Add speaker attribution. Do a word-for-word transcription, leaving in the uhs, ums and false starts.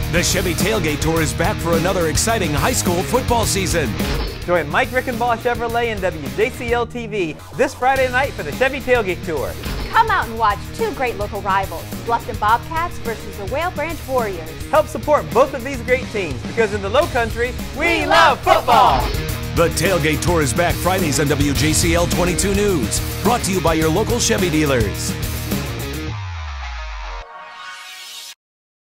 Speaker 1: The Chevy Tailgate Tour is back for another exciting high school football season.
Speaker 2: Join Mike Reichenbach Chevrolet and W J C L T V this Friday night for the Chevy Tailgate Tour.
Speaker 3: Come out and watch two great local rivals, Bluffton Bobcats versus the Whale Branch Warriors.
Speaker 2: Help support both of these great teams because in the Low Country, we love football!
Speaker 1: The Tailgate Tour is back Fridays on W J C L twenty-two News. Brought to you by your local Chevy dealers.